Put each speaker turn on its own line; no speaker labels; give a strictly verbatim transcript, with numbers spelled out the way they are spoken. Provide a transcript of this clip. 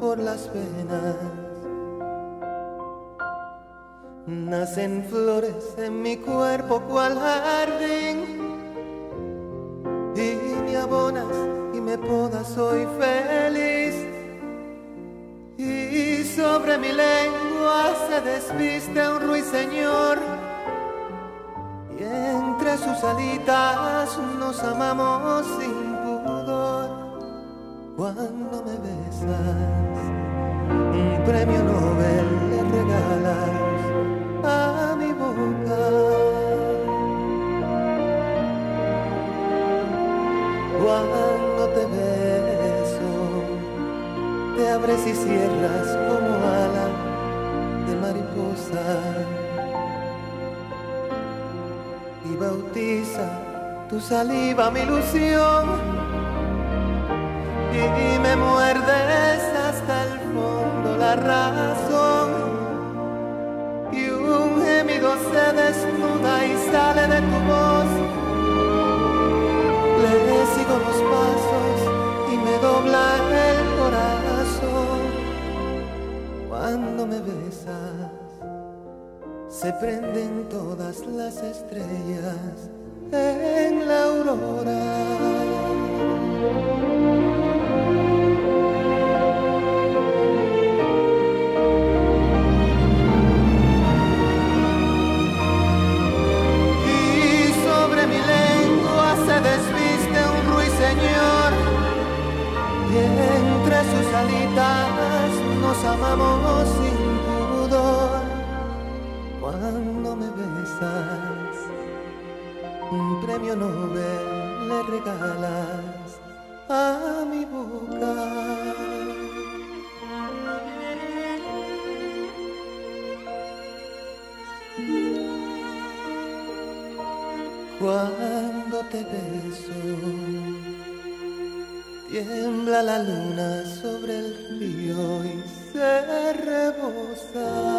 por las venas. Nacen flores en mi cuerpo cual jardín, y me abonas y me podas, soy feliz. Y sobre mi lengua se desviste un ruiseñor, y entre sus alitas nos amamos sin pudor. Cuando me besas, un premio Nobel le regalas a mi boca. Cuando te beso, te abres y cierras como ala de mariposa, y bautiza tu saliva mi ilusión, y me muerdes hasta el fondo la razón, y un gemido se desnuda y sale de tu voz. Le sigo los pasos y me dobla el corazón. Cuando me besas, se prenden todas las estrellas en la aurora. Señor, y entre sus alitas nos amamos sin pudor. Cuando me besas, un premio Nobel le regalas a mi boca. Cuando te beso, tiembla la luna sobre el río y se rebosa.